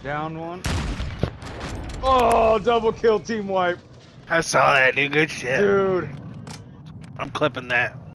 Down one. Oh, double kill, team wipe. I saw that, dude. Good shit. Dude. I'm clipping that.